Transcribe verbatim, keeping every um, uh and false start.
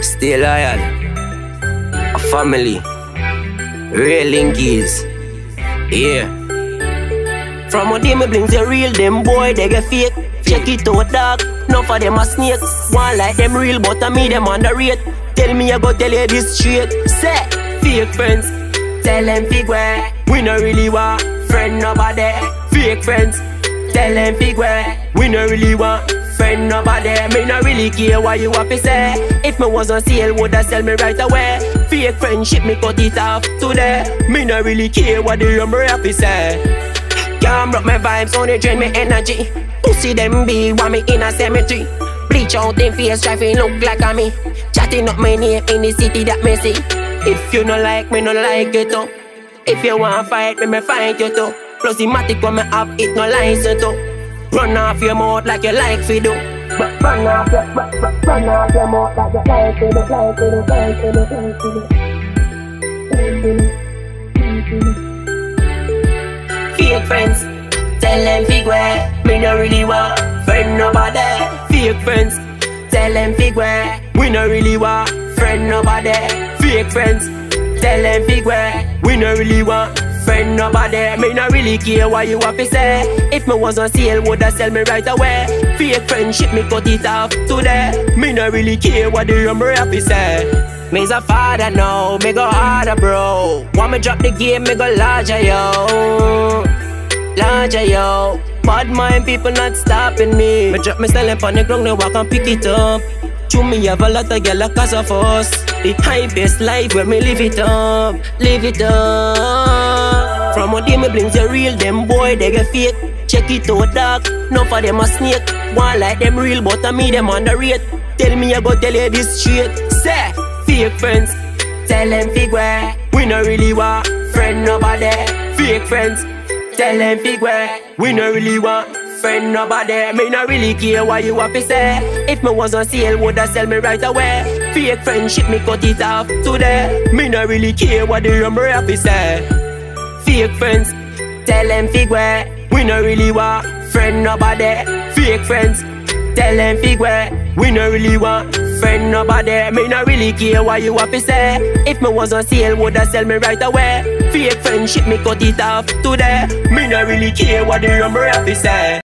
Stay loyal. A family. Real linkies. Yeah. From what they me blings, they real, them boy, they get fake. Check it out, dog. Enough of them a snake. One like them real, but I me them underrate. Tell me I go tell you this straight. Say, fake friends, tell them figure. We no really want friend nobody. Fake friends, tell them figure. We no really want friend nobody. Me no really care what you have to say. If me was on sale, would I sell me right away? Fake friendship, me cut it off today. Me no really care what the number have to say. Can't broke my vibes, only drain my energy. Pussy them be want me in a cemetery. Bleach out them face, try to look like a me. Chatting up my name in the city that me see. If you no like me, no like it too. If you want fight me, me fight you too. Plus the matic when me have it, no license too. Run off your mouth like you like to do. Run off your, run off your mouth like you like to do, like to do, like to do, like to do. Fake friends, tell them figure. Me no really want friend nobody. Fake friends, tell them figure. We no really want friend nobody. Fake friends, tell them figure. We no really want friend nobody. Me no really care what you have to say. If me was on sale, would I sell me right away? Fake friendship, me cut it off today. Me no really care what the number have to say. Me's a father now, me go harder bro. Want me drop the game, me go larger yo. Larger yo. Bad mind people not stopping me. Me drop me style on the ground, they walk and pick it up. To me have a lot of gyal cause of us. The highest life where me live it up. Live it up. From what they me blings, they real, them boy they get fake. Check it out dog, enough of them a snake. One like them real, but I me them underrate. Tell me I go tell you this straight. Say, fake friends, tell them figure. We no really want friend nobody. Fake friends, tell them figure. We no really want friend nobody. Me no really care what you have to say. If me was on sale, would I sell me right away? Fake friendship, me cut it off today. Me no really care what the number have to say. Fake friends, tell them figure. We no really want friend nobody. Fake friends, tell them figure. We no really want friend nobody. Me no really care what you have to say. If me was on sale, would I sell me right away? Fake friendship, me cut it off today. Me no really care what the number have to say.